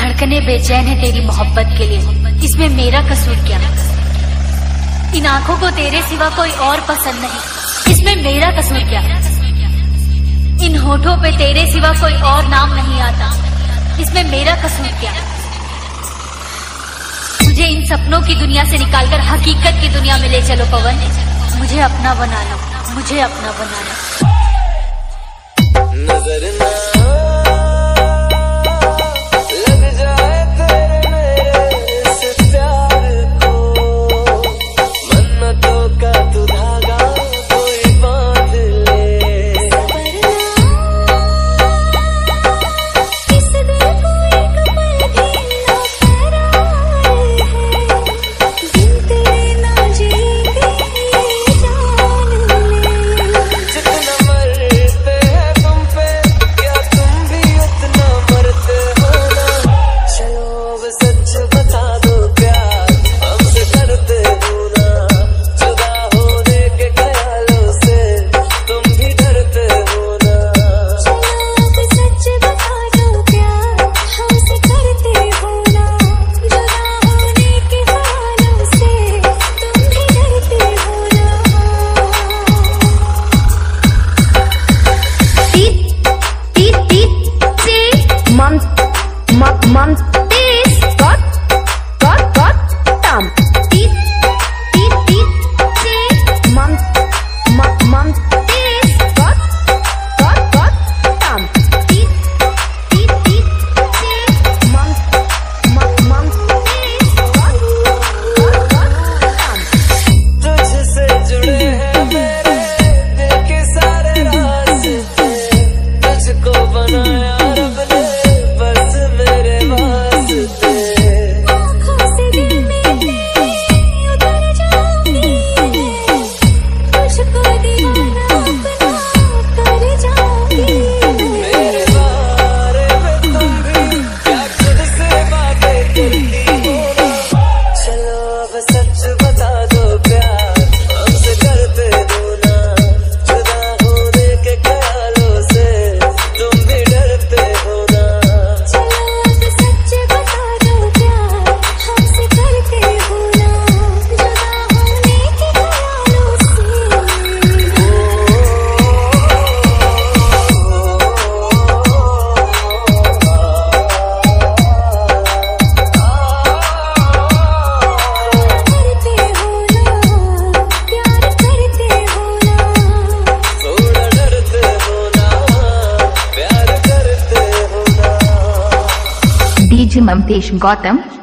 धड़कने बेचैन है तेरी मोहब्बत के लिए, इसमें मेरा कसूर क्या? इन आंखों को तेरे सिवा कोई और पसंद नहीं, इसमें मेरा कसूर क्या? इन होठों पे तेरे सिवा कोई और नाम नहीं आता, इसमें मेरा कसूर क्या? मुझे इन सपनों की दुनिया से निकालकर हकीकत की दुनिया में ले चलो पवन, मुझे अपना बना लो, मुझे अपना बना लो। नजर ना लग जाए तेरे मेरे इस प्यार को, मन्नतों का तू धागा कोई बांध ले। इस दिल को एक पल भी ना कराए है, बिन तेरे ना जीते जान ले। जितना मरते हैं तुम पे, क्या तुम भी उतना मरते हो ना? चलो अब सच बता दो प्यार हमसे करते हो ना? जुदा होने के ख्यालों से तुम भी डरते हो ना? चलो अब सच बता दो प्यार हमसे करते हो ना? जुदा होने के ख्यालों से तुम भी डरते हो ना? तुझसे जुड़े हैं मेरे दिल के सारे रास्ते, तुझको बनाया रब ने बस मेरे वास्ते। आँखों से दिल में तेरे उतर जाऊंगी, तुझको दीवाना अपना कर जाऊंगी। मेरे बारे में तुम भी क्या खुद से बातें करती हो ना? चलो अब सच बता दो प्यार हमसे करते हो ना? जुदा होने के ख्यालों से तुम भी डरते हो ना? चलो अब सच बता दो प्यार हमसे करते हो ना? जुदा होने के ख्यालों से। करते हो ना, प्यार करते हो ना? थोड़ा डरते हो ना, प्यार करते हो ना? DJ Mamtesh Gautam